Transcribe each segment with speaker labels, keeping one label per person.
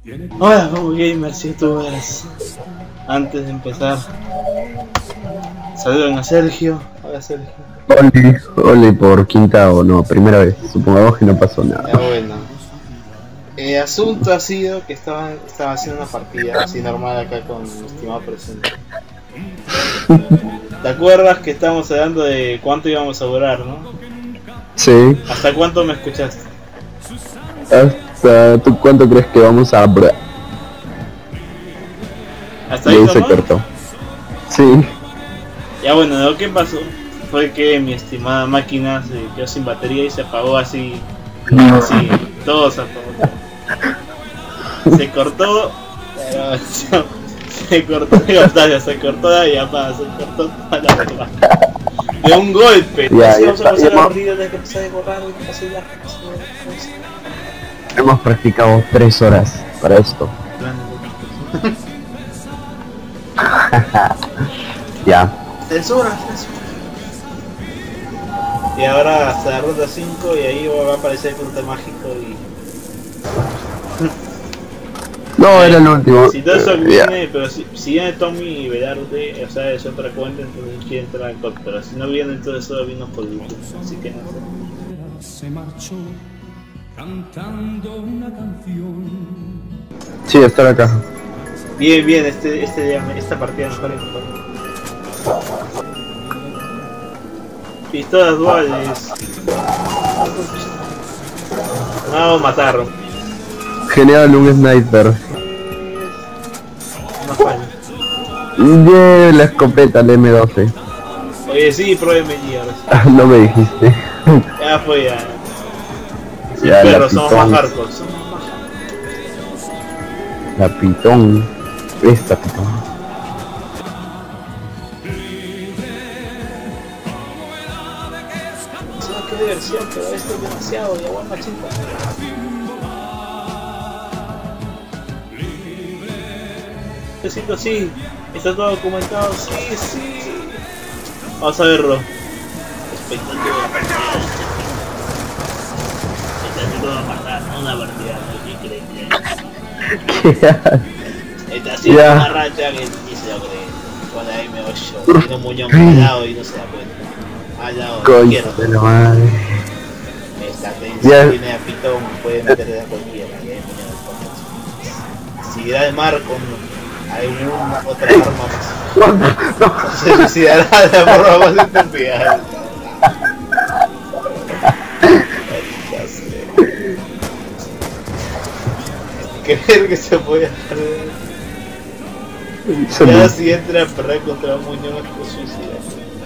Speaker 1: Hola, gamers y youtubers. Antes de empezar, saluden a Sergio. Hola, Sergio.
Speaker 2: Ole por quinta o no, primera vez. Supongamos que no pasó nada.
Speaker 1: Ya bueno. El asunto ha sido que estaba haciendo una partida así normal acá con mi estimado presente. ¿Te acuerdas que estábamos hablando de cuánto íbamos a durar, no?
Speaker 2: Sí.
Speaker 1: ¿Hasta cuánto me escuchaste?
Speaker 2: Hasta ¿tú cuánto crees que vamos a
Speaker 1: ¿Hasta
Speaker 2: y
Speaker 1: ahí
Speaker 2: ahí se
Speaker 1: nomás?
Speaker 2: cortó. Sí.
Speaker 1: Ya bueno, lo que pasó fue que mi estimada máquina se quedó sin batería y se apagó así, todo se apagó. Se cortó, pero se cortó la llamada, se cortó toda la verdad. De un golpe.
Speaker 2: Ya,
Speaker 1: Así
Speaker 2: ya
Speaker 1: vamos a pasar
Speaker 2: está.
Speaker 1: los ruidos de que empecé a borrar y empecé ya.
Speaker 2: Hemos practicado 3 horas para esto. Ya.
Speaker 1: 3 horas. Y ahora hasta la ronda 5 y ahí va a aparecer el fruto mágico y...
Speaker 2: No, era el último.
Speaker 1: Si todo eso
Speaker 2: Ya.
Speaker 1: viene, pero si viene Tommy y Velarde, o sea, es otra cuenta, entonces quiere entrar al code, pero si no viene, entonces solo vino por YouTube, así que no sé.
Speaker 3: Se marchó cantando una canción.
Speaker 2: Sí, está la caja.
Speaker 1: Bien, esta partida mejor es mejor. Pistolas duales. Vamos a matarlo.
Speaker 2: Genial, un sniper.
Speaker 1: No falla.
Speaker 2: Yeah, la escopeta, el M12.
Speaker 1: Oye, sí, pruébeme allí ahora sí.
Speaker 2: No me dijiste.
Speaker 1: Ya fue, ya. Sí,
Speaker 2: Ya,
Speaker 1: perro,
Speaker 2: la
Speaker 1: somos
Speaker 2: pitón.
Speaker 1: más hardcore, somos más hardcore.
Speaker 2: La pitón. Esta pitón.
Speaker 1: Qué diversión, pero esto es demasiado, ya voy machita. Necesito sí, está todo documentado, sí. Vamos a verlo. Espectáculo de partida. Espectáculo de matar, no una partida, no que creen que
Speaker 2: ¿Qué haces?
Speaker 1: está haciendo
Speaker 2: Ya.
Speaker 1: una racha que ni se lo cree. Con la M8, tiene un muñón al lado y no se da cuenta. Al lado
Speaker 2: Coño
Speaker 1: izquierdo.
Speaker 2: de la madre.
Speaker 1: Esta tensión
Speaker 2: Ya.
Speaker 1: tiene a pitón, puede meterle a cualquiera. Y hay muñón de fondo. Si irá al mar con alguna otra arma más. Se suicidará de la forma más estúpida. Creer que se puede hacer. Ya si entra a perder contra un muñón es que suicida.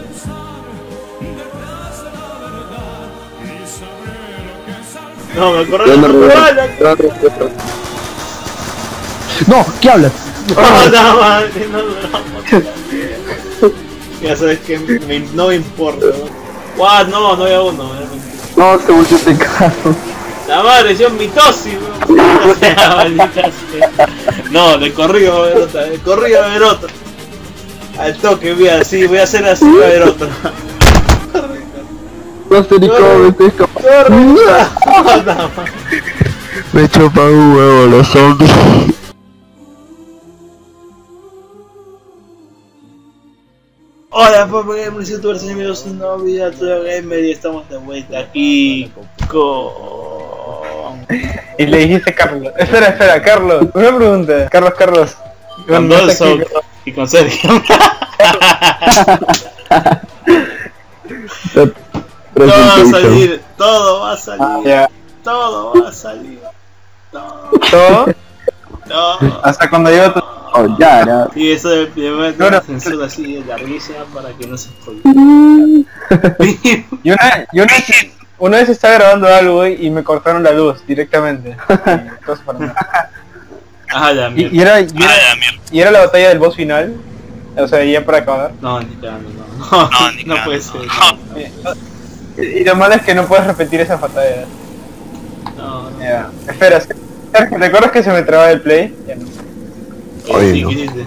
Speaker 1: No, me acuerdo de la bala.
Speaker 2: No, ¿qué hablas?
Speaker 1: No, madre, no duramos. Ya sabes que no me importa. What? No había uno.
Speaker 2: No, se volvió este carro.
Speaker 1: La madre, yo mitosis, weón. Maldita sea. No, de corrido va a haber otra, de corrido va a haber otra. Al toque, voy a hacer así, va a haber otra.
Speaker 2: No sé ni cómo me estoy escapando.
Speaker 1: No,
Speaker 2: Me chupan un huevo los zombies.
Speaker 1: hola, Papa Gamer, youtubers, amigos, un nuevo video de Tuyo Gamer y estamos de vuelta aquí con...
Speaker 4: Y le dijiste Carlos. Espera, Carlos. Una pregunta. Carlos.
Speaker 1: Con
Speaker 4: No está
Speaker 1: Dolso
Speaker 4: aquí.
Speaker 1: y con Sergio. Todo va a salir, todo va a salir,
Speaker 4: Ya.
Speaker 1: todo va a salir,
Speaker 4: ¿Todo?
Speaker 1: todo.
Speaker 4: Hasta cuando llego tu...
Speaker 2: Oh, ya.
Speaker 1: Y eso de
Speaker 4: No,
Speaker 1: una
Speaker 4: no.
Speaker 1: censura así larguísima para que no se spoile.
Speaker 4: Y una vez estaba grabando algo y me cortaron la luz directamente. Y cosas para nada.
Speaker 1: Ajá, ya, mierda.
Speaker 4: Y era la batalla del boss final. O sea, ya para acabar.
Speaker 1: No, ni cagando, no puede ser.
Speaker 4: Y lo malo es que no puedes repetir esa batalla.
Speaker 1: No.
Speaker 4: Ya. Espera, ¿te acuerdas que se me traba el play? Ya no.
Speaker 2: Oye,
Speaker 1: Sí,
Speaker 2: no.
Speaker 1: ¿qué hiciste?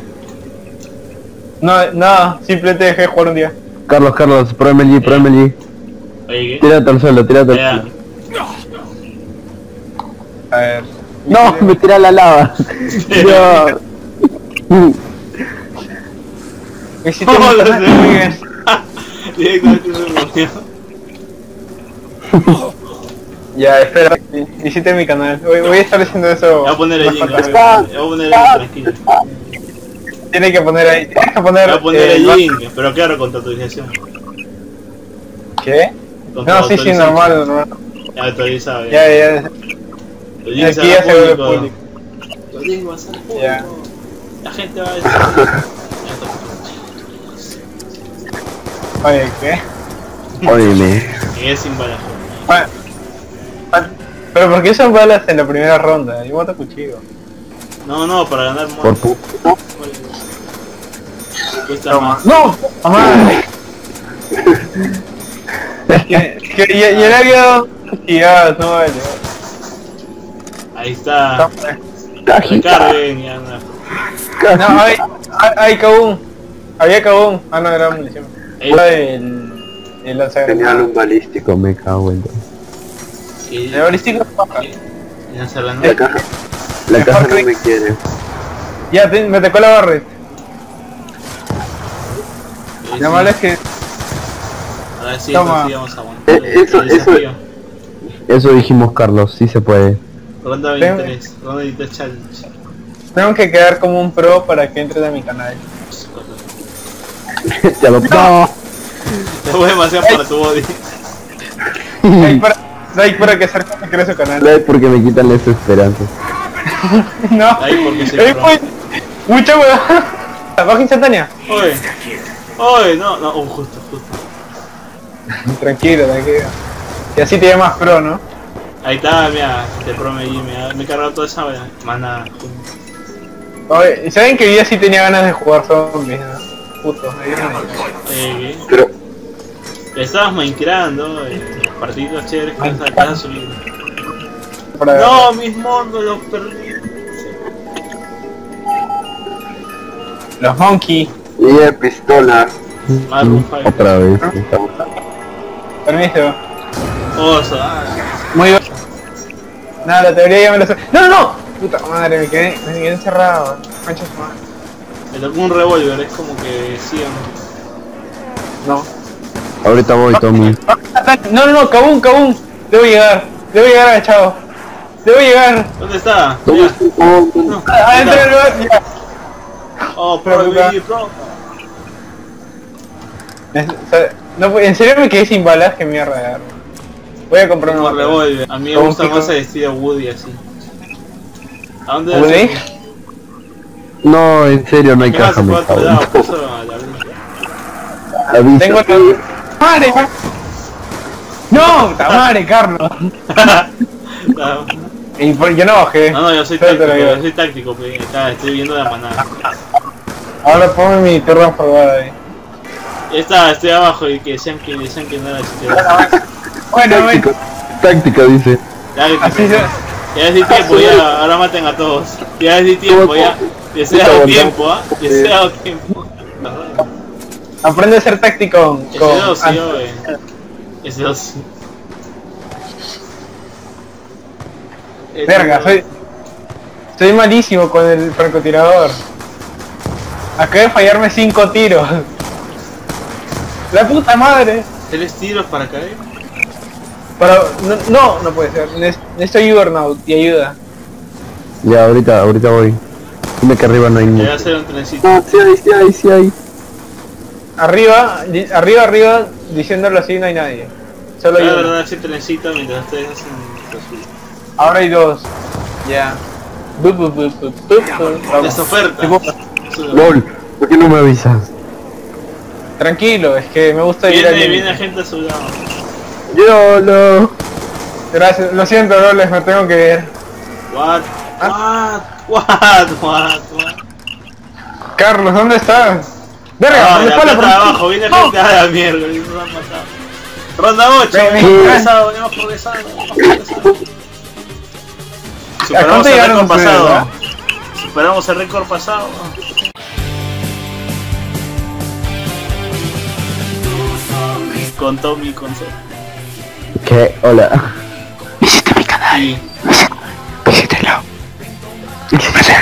Speaker 4: No, simplemente dejé de jugar un día.
Speaker 2: Carlos, pruébame allí.
Speaker 1: Oye, ¿qué?
Speaker 2: Tírate al suelo,
Speaker 1: Ya.
Speaker 4: A ver.
Speaker 2: No, me tiré a la lava. No.
Speaker 4: Visité
Speaker 1: Oh,
Speaker 4: mi
Speaker 1: lo
Speaker 4: canal,
Speaker 1: sé.
Speaker 4: muy bien.
Speaker 1: Directamente se murió.
Speaker 4: Ya, espera, visite mi canal. Voy a estar haciendo eso.
Speaker 1: Voy a poner el
Speaker 4: más
Speaker 1: link,
Speaker 4: tarde.
Speaker 1: voy a poner el link, tranquilo.
Speaker 4: Tiene que poner ahí. Tienes que poner.
Speaker 1: Voy a poner el link, pero claro, con tu autorización.
Speaker 4: ¿Qué?
Speaker 1: Con tu
Speaker 4: No, sí,
Speaker 1: autorización.
Speaker 4: normal.
Speaker 1: Ya autorizado.
Speaker 4: Ya.
Speaker 1: El link
Speaker 4: Aquí
Speaker 1: será
Speaker 4: ya se ve
Speaker 1: público.
Speaker 4: público.
Speaker 1: El link va a ser público.
Speaker 4: Ya.
Speaker 1: La gente va a decir.
Speaker 4: Oye, ¿qué?
Speaker 2: Óyeme.
Speaker 1: Que es sin balas.
Speaker 4: Ah, pero ¿por qué son balas en la primera ronda? Yo mato cuchillo.
Speaker 1: No, para ganar más.
Speaker 2: Por puto.
Speaker 1: Cuesta más.
Speaker 4: ¡No! ¡Madre! Es que ya le había dado cuchilladas, no vale.
Speaker 1: Ahí está.
Speaker 2: Cajita.
Speaker 1: Recarguen ya no.
Speaker 4: No, hay Kabum. Había Kabum. Ah, no, era munición. Era el
Speaker 2: Tenía
Speaker 4: lanzagranadas.
Speaker 2: un balístico, me cago en todo.
Speaker 1: Y
Speaker 4: El balístico es paja.
Speaker 2: La caja. La caja no me quiere.
Speaker 4: Ya, me tocó la Barret. Lo malo es que...
Speaker 1: Ahora sí,
Speaker 4: Toma.
Speaker 1: sí vamos a aguantar.
Speaker 2: Eso-
Speaker 1: el desafío.
Speaker 2: Eso dijimos, Carlos, sí se puede.
Speaker 1: Ronda 23. Ronda 23 challenge.
Speaker 4: Tengo que quedar como un pro para que entres a mi canal.
Speaker 2: Te adoptó.
Speaker 1: Te voy demasiado para tu body.
Speaker 4: Like para que Sarko se cree su canal.
Speaker 2: No es porque me quitan las esperanzas.
Speaker 4: No.
Speaker 1: Like porque soy
Speaker 4: Ey,
Speaker 1: pro.
Speaker 4: pues, mucha hueá. Baja instantánea.
Speaker 1: Oye, no, justo.
Speaker 4: Tranquilo. Y así te llamas pro, ¿no?
Speaker 1: Ahí está, mira, te prometí, me he cargado toda esa mana.
Speaker 4: Oye, ¿saben que yo sí tenía ganas de jugar zombies, no? Puto, me dieron
Speaker 1: ¿Qué?
Speaker 2: Pero,
Speaker 1: Estabas minecrando, partiditos chéveres que vas a subir.
Speaker 4: para...
Speaker 1: No, mis mondos los perdí.
Speaker 4: Los monkey.
Speaker 2: y de pistola.
Speaker 1: Maroon 5.
Speaker 2: Otra vez.
Speaker 4: Permiso.
Speaker 1: Oso,
Speaker 4: Muy bien. Nada, la teoría ya me la sé. ¡No! Puta madre, me quedé encerrado. Concha su madre.
Speaker 1: me tocó un revólver, es como que sí o no.
Speaker 4: No.
Speaker 2: Ahorita voy, Tommy.
Speaker 4: No, Kabum. Debo llegar agachado. Debo llegar.
Speaker 1: ¿Dónde está?
Speaker 2: Tommy,
Speaker 1: Ya.
Speaker 2: oh,
Speaker 4: Adentro del lugar. Ya.
Speaker 1: Oh,
Speaker 4: Pero,
Speaker 1: pro.
Speaker 4: No, en serio me quedé sin balas, que mierda de arma. Voy a comprar
Speaker 1: Tengo
Speaker 4: una
Speaker 1: revólver. A mí me
Speaker 4: ¿Cómo
Speaker 1: gusta
Speaker 4: pico?
Speaker 1: más el estilo Woody así. ¿A dónde
Speaker 4: ¿Woody?
Speaker 2: no, en serio, no hay
Speaker 1: ¿Qué más
Speaker 2: caja,
Speaker 1: se
Speaker 2: me
Speaker 1: puede
Speaker 2: cago en
Speaker 1: dar?
Speaker 2: todo.
Speaker 1: Eso a la brisa.
Speaker 2: Avisa.
Speaker 4: Tengo la... ¡Madre! ¡No! ¡Puta madre, Carlos!
Speaker 1: No,
Speaker 4: Yo no bajé.
Speaker 1: no, yo soy
Speaker 4: Solo te
Speaker 1: táctico,
Speaker 4: lo digo.
Speaker 1: pues, acá estoy viendo la manada.
Speaker 4: Ahora ponme mi turno forward ahí.
Speaker 1: Estoy abajo y que decían que no era chiste.
Speaker 4: Bueno,
Speaker 2: Táctica, dice.
Speaker 1: Ya que
Speaker 4: así se...
Speaker 1: ya es tiempo, ya, ahora maten a todos. Ya es tiempo, ya. Les he dado tiempo, les he dado tiempo.
Speaker 4: Aprende a ser táctico
Speaker 1: Ese
Speaker 4: con...
Speaker 1: dos sí, oye. Ese dos sí.
Speaker 4: Verga, soy malísimo con el francotirador. Acabo de fallarme 5 tiros. La puta madre.
Speaker 1: 3 tiros para caer.
Speaker 4: Pero no puede ser. Necesito Juggernaut y ayuda.
Speaker 2: Ya, ahorita voy. Dime que arriba no hay
Speaker 1: Voy a
Speaker 2: mucho.
Speaker 1: hacer un trencito.
Speaker 2: No, sí hay.
Speaker 4: Arriba, diciéndolo así, no hay nadie. Solo
Speaker 1: Voy
Speaker 4: hay
Speaker 1: a
Speaker 4: uno.
Speaker 1: agarrar ese trencito mientras ustedes hacen lo suyo.
Speaker 4: Ahora hay 2. Ya.
Speaker 1: Las ofertas.
Speaker 2: LOL, ¿por qué no me avisas?
Speaker 4: Tranquilo, es que me gusta ir al límite.
Speaker 1: Viene gente a su lado.
Speaker 2: YOLO.
Speaker 4: Gracias, lo siento, Roles, me tengo que ir.
Speaker 1: What?
Speaker 4: Carlos, ¿dónde estás? Verga, ¿dónde
Speaker 1: la
Speaker 4: está la
Speaker 1: plata de abajo, viene gente a la mierda, y nos han matado. Ronda 8,
Speaker 4: Ven,
Speaker 1: venimos progresando.
Speaker 4: ¿A cuánto
Speaker 1: Superamos el
Speaker 4: llegaron
Speaker 1: récord
Speaker 4: ustedes,
Speaker 1: pasado.
Speaker 4: verdad?
Speaker 1: Superamos el récord pasado. Con Tommy y con Sol.
Speaker 2: ¿Qué? Hola.
Speaker 1: Sí.
Speaker 2: Visítelo.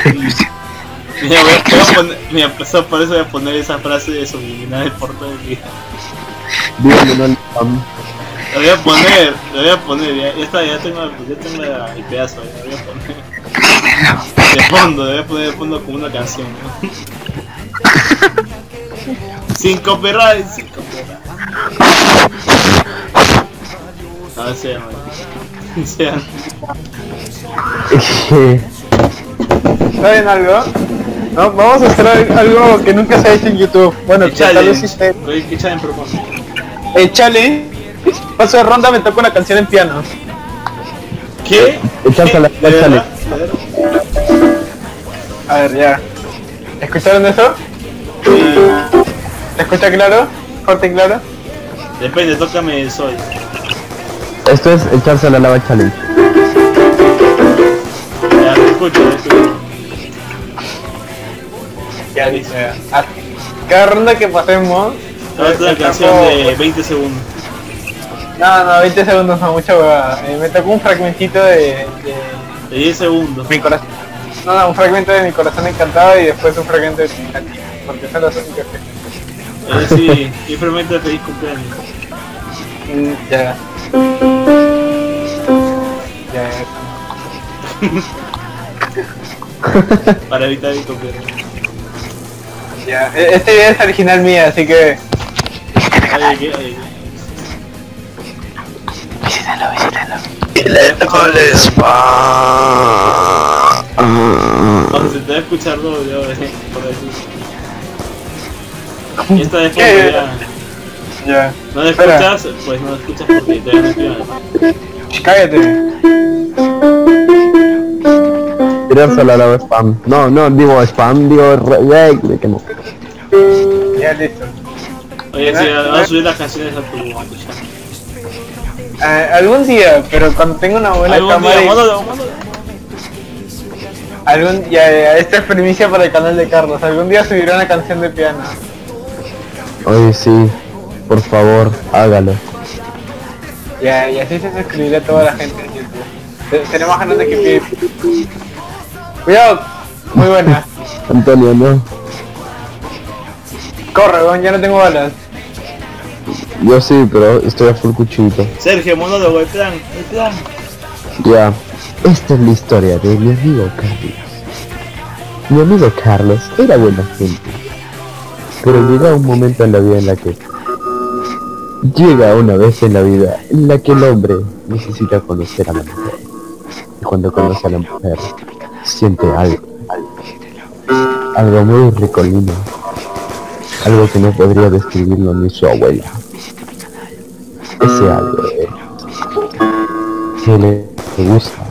Speaker 1: Mira, voy a poner, mira, por eso voy a poner esa frase de subliminal por todo el día.
Speaker 2: Dígame, no spam.
Speaker 1: Lo voy a poner, ya está, ya tengo el pedazo, ya lo voy a poner. De fondo, le voy a poner de fondo como una canción, ¿no? Sin copyright, sin copyright. A ver, sea.
Speaker 4: ¿Saben algo? No, vamos a hacer algo que nunca se ha hecho en YouTube. Bueno, que tal vez sí se...
Speaker 1: ¿Qué challenge propone?
Speaker 4: El challenge, paso de ronda me toca una canción en piano.
Speaker 1: ¿Qué?
Speaker 2: Echarse la challenge.
Speaker 4: A ver, ya. ¿Escucharon eso? ¿Se escucha claro? ¿Fuerte y claro?
Speaker 1: Depende, tócame el sol.
Speaker 2: Esto es echarse la lava challenge.
Speaker 1: Ya, te escucho.
Speaker 4: Ya dice. Cada ronda que pasemos...
Speaker 1: Otra canción de 20 segundos.
Speaker 4: No, 20 segundos no, mucha huevada. Me tocó un fragmentito de
Speaker 1: De 10 segundos.
Speaker 4: mi corazón. No, un fragmento de Mi Corazón Encantado y después un fragmento de Pikachu. Porque son los únicos que...
Speaker 1: Sí, simplemente feliz cumpleaños.
Speaker 4: Ya.
Speaker 1: Para evitar el cumpleaños.
Speaker 4: Ya. Esta idea es original mía, así que...
Speaker 1: Ay,
Speaker 5: Visítalo.
Speaker 1: vamos, se te va a escuchar todo yo, por decir. Y esta de fondo ya.
Speaker 4: Ya.
Speaker 1: ¿No la escuchas? Pues no la escuchas porque te van a escuchar.
Speaker 4: Cállate.
Speaker 2: Tirarse la lava spam. No, digo spam, digo de que no.
Speaker 4: Ya listo.
Speaker 1: Oye, sí, vamos a subir las canciones a tu channel.
Speaker 4: Algún día, pero cuando tenga una buena cámara... esta es primicia para el canal de Carlos. Algún día subiré una canción de piano.
Speaker 2: Oye, sí, por favor, hágalo.
Speaker 4: Y así se suscribirá a toda la gente en YouTube. Tenemos ganas de que... Cuidado, muy buena.
Speaker 2: Antonio, no.
Speaker 4: Corre, weón, ya no tengo balas.
Speaker 2: Yo sí, pero estoy a full cuchillito.
Speaker 1: Sergio, monólogo, el plan.
Speaker 2: Ya. Esta es la historia de mi amigo Carlos. Mi amigo Carlos era buena gente. Pero llega un momento en la vida en la que... Llega una vez en la vida en la que el hombre necesita conocer a la mujer. Y cuando conoce a la mujer, siente algo muy ricolino. Algo que no podría describirlo ni su abuela. Ese algo que le gusta.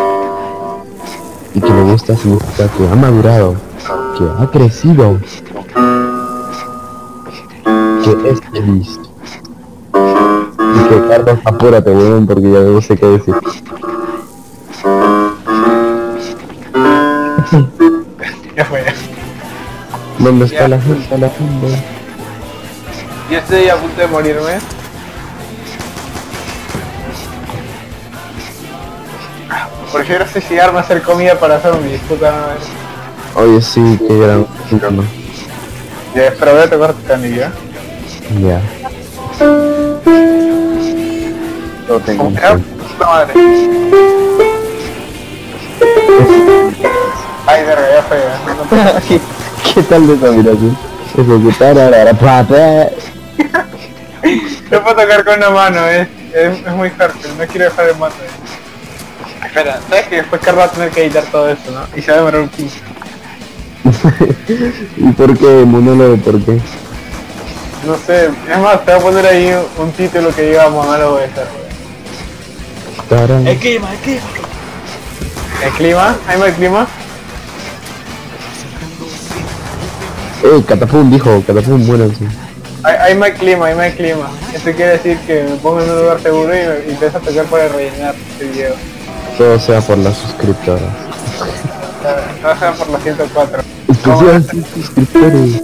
Speaker 2: Y que le gusta significa que ha madurado, que ha crecido, que es feliz. Y que Carlos, apúrate, weón, porque ya no sé qué decir.
Speaker 4: Ya fue.
Speaker 2: ¿Dónde está la gente?
Speaker 4: Yo estoy a punto de morirme. Prefiero suicidarme a hacer comida para zombies, puta madre.
Speaker 2: Oye, sí, qué gran... No.
Speaker 4: Ya, pero voy a tocar canilla.
Speaker 2: Ya. Yo tengo un
Speaker 4: Puta madre. Ay, verga, ya fue.
Speaker 2: ¿Qué tal de esa miración? Ejecutar ahora pata.
Speaker 4: No puedo tocar con una mano, es muy fuerte, no quiero dejar de mano. Espera, ¿sabes que después Carlos va a tener que editar todo eso, no? Y se va a demorar un 15.
Speaker 2: ¿Y por qué? Monólogo, ¿por qué?
Speaker 4: No sé, es más, te voy a poner ahí un título que diga monólogo de esta.
Speaker 2: Tarán.
Speaker 1: El clima.
Speaker 4: ¿El clima? ¿Hay más clima?
Speaker 2: Catapum dijo, Catapum, bueno, sí.
Speaker 4: Hay más clima. Esto quiere decir que me pongo en un lugar seguro y empiezo a tocar para rellenar el video.
Speaker 2: Todo sea por las suscriptoras.
Speaker 4: Trabaja por los 104.
Speaker 2: Especial sin suscriptores.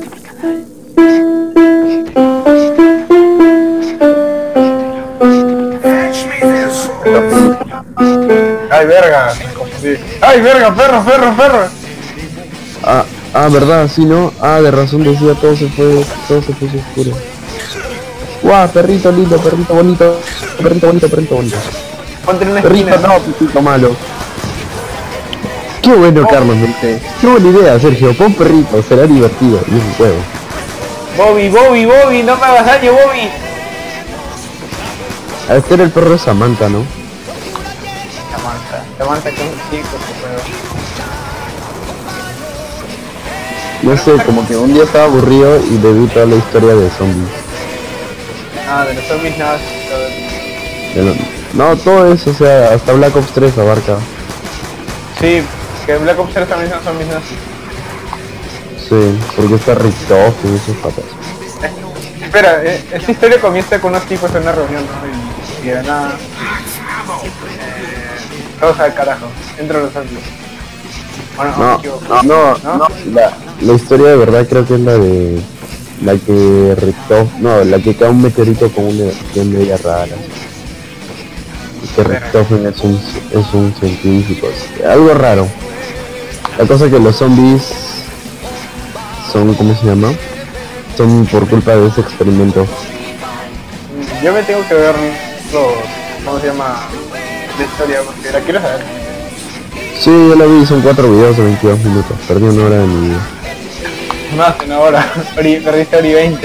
Speaker 4: Ay, verga, me confundí. Ay, verga, perro.
Speaker 2: Ah, verdad, sí, ¿no? Ah, de razón decía, todo se puso oscuro. Guau, perrito lindo, perrito bonito, perrito bonito, perrito bonito.
Speaker 4: Ponte en una
Speaker 2: Perrito
Speaker 4: esquina.
Speaker 2: no, perrito malo. Qué bueno, Carlos, me dice. Qué buena idea, Sergio, pon perrito, será divertido, y es un juego.
Speaker 4: Bobby, no me hagas daño, Bobby.
Speaker 2: A este era el perro de Samantha, ¿no?
Speaker 4: Samantha que es un chico,
Speaker 2: No sé, como que un día estaba aburrido y le vi toda la historia de zombies.
Speaker 4: No, de los zombies nada.
Speaker 2: No, todo eso, o sea, hasta Black Ops 3 abarca.
Speaker 4: Sí, que Black Ops 3 también son zombies nazis.
Speaker 2: Sí, porque está Richtoff y esos patas.
Speaker 4: Espera, esta historia comienza con unos tipos en una reunión, ¿no? Y de nada... todos al carajo, entran los zombies. Bueno, me equivoco.
Speaker 2: No, la historia de verdad creo que es la de... La que Richtoff... No, la que cae un meteorito con una energía media rara. Y que Richtoff es un científico, algo raro. La cosa que los zombies son, ¿cómo se llama? Son por culpa de ese experimento.
Speaker 4: Yo me tengo que ver los... ¿cómo se llama? La historia, porque la quiero saber.
Speaker 2: Sí, yo la vi, son 4 videos de 22 minutos, perdí 1 hora de mi vida.
Speaker 4: Más de una hora, perdiste hora y 20.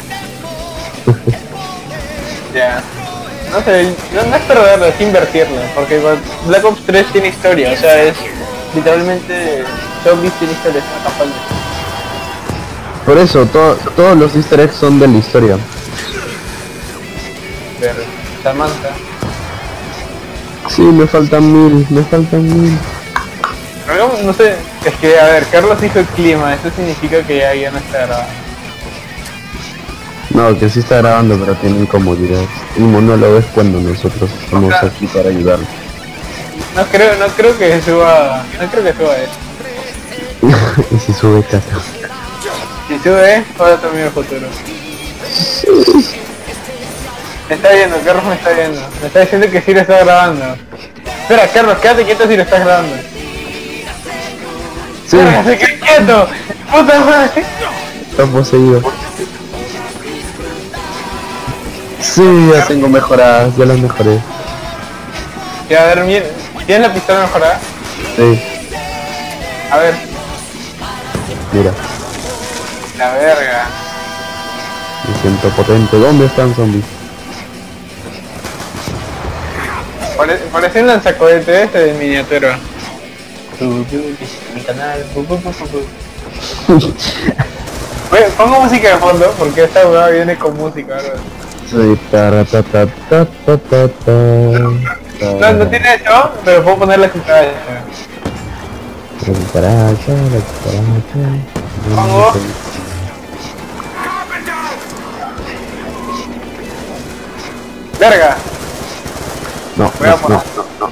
Speaker 4: Ya. No sé, no es perderlo, es invertirlo, porque Black Ops 3 tiene historia, o sea, es literalmente zombies tiene historia, es una campaña.
Speaker 2: Por eso, todos los easter eggs son de la historia.
Speaker 4: Pero Samantha.
Speaker 2: Sí, me faltan 1000.
Speaker 4: Pero no sé, es que a ver, Carlos dijo el clima, eso significa que ya no está grabado.
Speaker 2: No, que sí está grabando, pero tiene incomodidad. Y monólogo es cuando nosotros estamos aquí para ayudarlo.
Speaker 4: No creo que suba eso.
Speaker 2: Y si sube casa.
Speaker 4: Si sube, ahora también el futuro. Me está viendo, Carlos me está viendo. Me está diciendo que sí lo está grabando. Espera, Carlos, quédate quieto si lo estás grabando.
Speaker 2: Sí,
Speaker 4: Carlos, se queda quieto. Puta madre.
Speaker 2: está poseído. Sí, ya tengo mejoradas, ya las mejoré.
Speaker 4: Ya, a ver, bien. ¿Tienes la pistola mejorada?
Speaker 2: Sí,
Speaker 4: A ver.
Speaker 2: mira,
Speaker 4: La verga.
Speaker 2: me siento potente. ¿Dónde están zombies?
Speaker 4: Parece un lanzacohete este de miniatura. Mi canal. Oye, pongo música de fondo porque esta hueá viene con música, ¿verdad?
Speaker 2: Soy taratatatata.
Speaker 4: No tiene eso, pero puedo poner la cucaracha. Pongo. Verga.
Speaker 2: No,
Speaker 4: Voy a
Speaker 2: no,
Speaker 4: poner.
Speaker 2: no.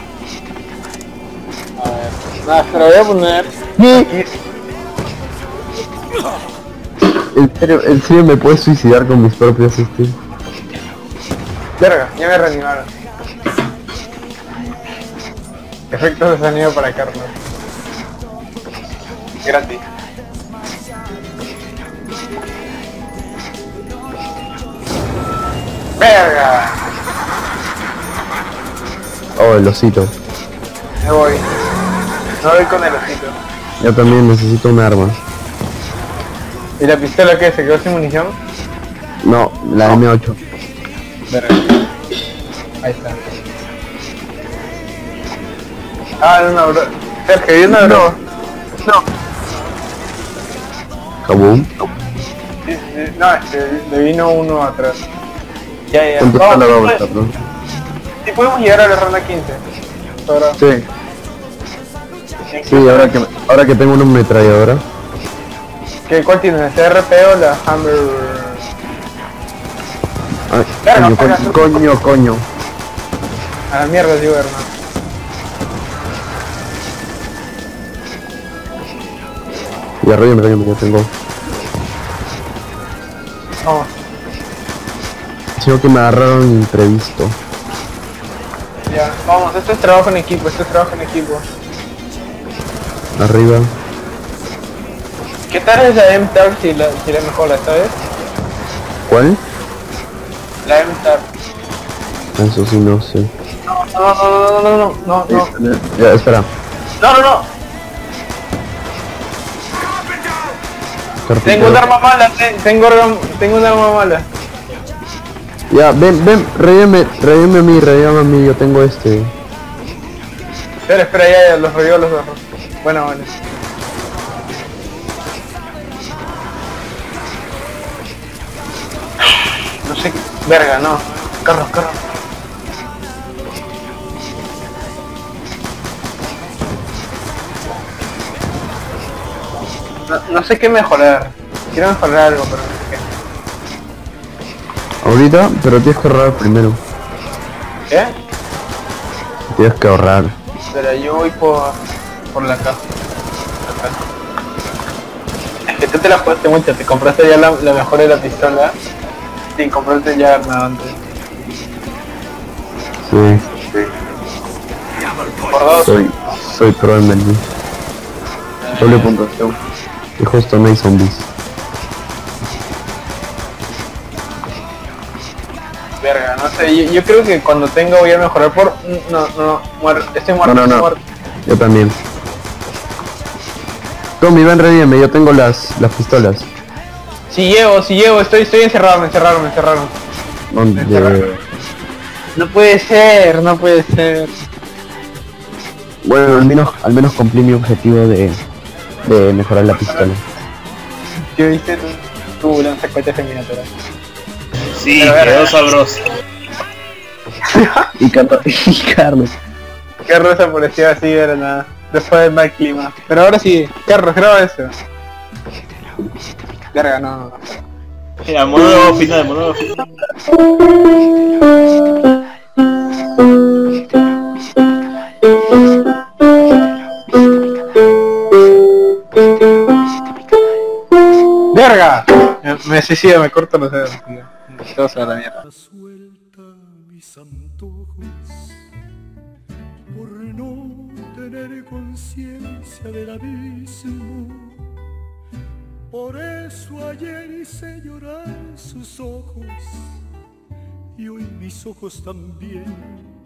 Speaker 4: A ver. Nada, pero voy a poner.
Speaker 2: En serio me puedes suicidar con mis propios skills.
Speaker 4: Verga, ya me reanimaron. Efectos de sonido para Carlos. Gratis. Verga.
Speaker 2: Oh, el osito.
Speaker 4: Me voy. Me voy con el osito.
Speaker 2: Yo también necesito un arma.
Speaker 4: ¿Y la pistola qué? ¿Se quedó sin munición?
Speaker 2: No, la M8.
Speaker 4: Verga. Ahí está. Ah, no, bro. Sergio, ¿y una bro? No.
Speaker 2: Kaboom.
Speaker 4: Sí, no, le vino uno atrás. Ya.
Speaker 2: ¿Cuánto está la
Speaker 4: Vamos,
Speaker 2: doble,
Speaker 4: pues.
Speaker 2: cabrón?
Speaker 4: Sí, podemos llegar a la ronda 15. Ahora.
Speaker 2: Sí. Sí, ahora que tengo una ametralladora.
Speaker 4: ¿Cuál tienes? ¿La CRP o la Hammer?
Speaker 2: Ay,
Speaker 4: Verga,
Speaker 2: coño.
Speaker 4: A la mierda, digo, hermano.
Speaker 2: Y arriba ya tengo.
Speaker 4: Vamos.
Speaker 2: Sino que me agarraron imprevisto.
Speaker 4: Ya, vamos, esto es trabajo en equipo,
Speaker 2: Arriba.
Speaker 4: ¿Qué tal es la M-Tar si la mejora, sabes?
Speaker 2: ¿Cuál?
Speaker 4: La M-Tar.
Speaker 2: Eso sí no sé.
Speaker 4: No.
Speaker 2: Ya, espera.
Speaker 4: No. Tengo un arma mala, tengo un arma mala.
Speaker 2: Ya, ven, revíveme a mí, yo tengo este.
Speaker 4: Espera, ya, los revivo los dos. Bueno. No sé qué... Verga, no. Carros. No sé qué mejorar. Quiero mejorar algo, pero no sé qué.
Speaker 2: Ahorita, pero tienes que ahorrar primero.
Speaker 4: ¿Qué?
Speaker 2: Tienes que ahorrar.
Speaker 4: Pero yo voy por la casa. Es que tú te la jugaste mucho, te compraste ya la mejor de la pistola sin comprarte ya arma antes.
Speaker 2: Sí,
Speaker 4: Por dos.
Speaker 2: soy pro en menú. Doble puntuación. Y justo no hay zombies.
Speaker 4: Verga, no sé, yo creo que cuando tenga voy a mejorar por... No, estoy muerto,
Speaker 2: No.
Speaker 4: estoy muerto.
Speaker 2: Yo también. Tommy, ven, revíveme, yo tengo las pistolas.
Speaker 4: Si llevo, estoy encerrado, me encerraron.
Speaker 2: ¿Dónde?
Speaker 4: No puede ser.
Speaker 2: Bueno, al menos cumplí mi objetivo de mejorar la pistola.
Speaker 4: ¿Qué viste tu lanzacohetes en miniatura?
Speaker 1: Sí,
Speaker 4: Pero,
Speaker 1: quedó sabroso.
Speaker 2: y Carlos.
Speaker 4: Qué rosa apareció así de la nada, después del mal clima. Pero ahora sí, Carlos, graba eso. Verga, no.
Speaker 1: Mira, monólogo final.
Speaker 4: ¡Verga! Me suicido, me corto los dedos, tío. Todos a la mierda.
Speaker 3: Suelta mis antojos por no tener conciencia del abismo. Por eso ayer hice llorar sus ojos y hoy mis ojos también.